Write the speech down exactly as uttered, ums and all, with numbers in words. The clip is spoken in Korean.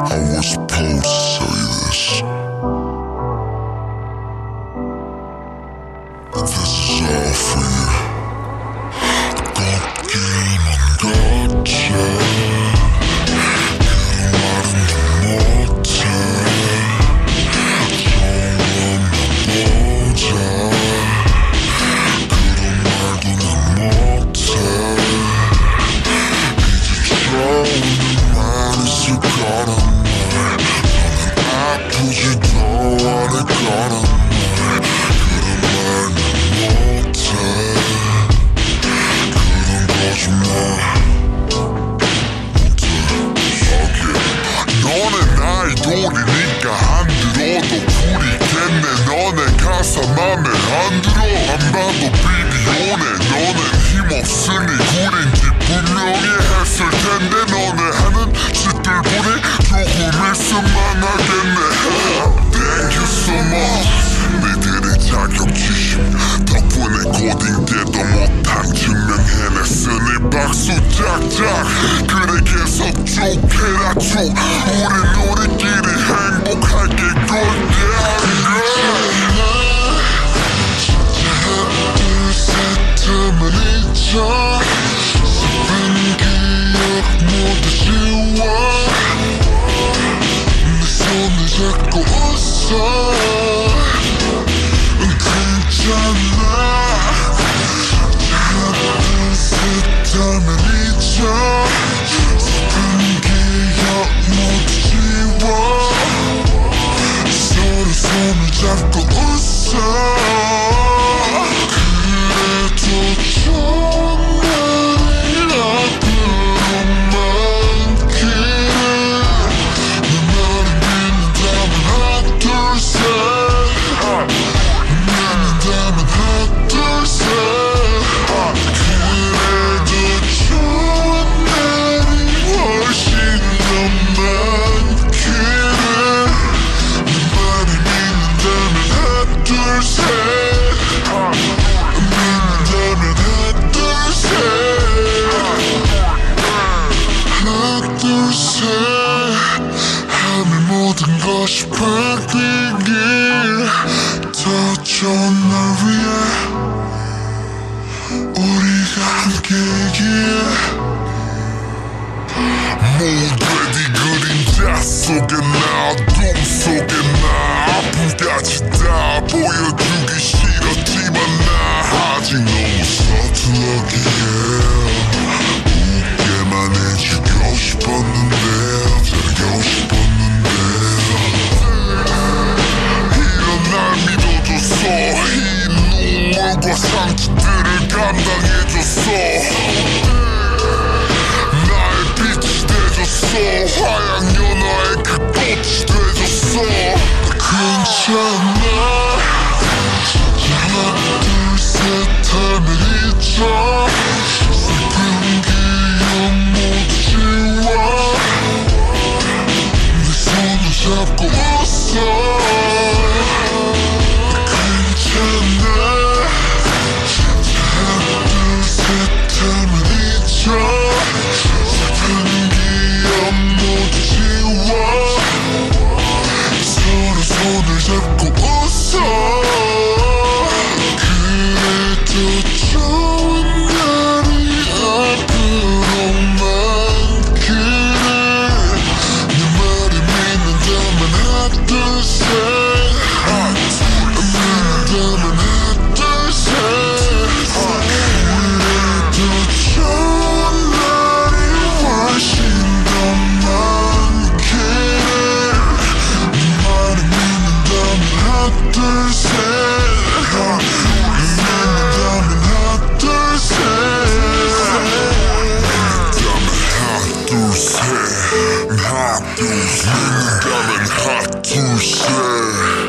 was supposed to say this, but this is all for you. 꺾이는 것들 그런 말은 못해. 좋으면 보자. 그런 말도 난 못해. 이제 좋은 말 있을 거란 말. 너는 아프지도 않을 거란 말. 그런 말 난 못해. 그런 거짓말 못해. Okay. 너네 아이돌이니까 안 들어도 부리겠네. 너네 가사 맘에 안 들어. 안 봐도 비디오네. 너넨 힘없으니 구린지 분명히 했을 텐데. 너네 하는 짓들 보니 조금 있으면 하겠네. Thank you so much. 니들의 자격지심 덕분에 고딩 때도 못한 증명해냈으니 박수 짝짝. 그래 계속 쭉 해라 쭉. 우린 우리끼리 행복하게 골야. 하나 둘 셋 하면 잊어. 슬픈 기억 모두 지워. 내 손을 잡고 웃어. 괜찮아. 하나 둘 셋 하면 잊어. 슬픈 기억 모두 지워. 서로 손을 잡고 웃어. 그래도 좋은 날이 앞으로 많기를. 내 말을 믿는다면 하나 둘 셋. 믿는다면 하나 둘 셋. 그래도 좋은 날이 훨씬 더 많기를. 내 말을 믿는다면 하나 둘 셋. 믿는다면 하나 둘 셋. 하나 둘 셋 하면 모든 것이 바뀌길. 더 좋은 날 위해 우리가 함께이기에. 모두의 그림자 속에 나 어둠 속에 나 아픔까지 다 보여주기 싫었지만 나 아직 너무 서툴러기에 웃게만 해주고 싶었는데 잘하고 싶었는데. 이런 날 믿어줬어. 이 눈물과 상처들을 감당해줬어. 나의 빛이 돼줬어. 화양 연화의 그 꽃이 돼줬어. 괜찮아. 하나 둘 셋 하면 잊어. 슬픈 기억 모두 지워. 내 손을 잡고 웃어. 괜찮아. 하나 둘 셋 하면 잊어. 슬픈 기억 모두 지워. 서로 손을 잡고 웃어. 그래도 좋은 날이 앞으로 많기를. 내 말을 믿는다면 하나 둘 셋. 믿는다면 하나 둘 셋. 그래도 좋은 날이 훨씬 더 많기를. 내 말을 믿는다면 하나 둘 셋. 믿는다면 하나 둘 셋. 믿는다면 하나 둘 셋. 하나 둘 셋. 믿는다면 하나 둘 셋.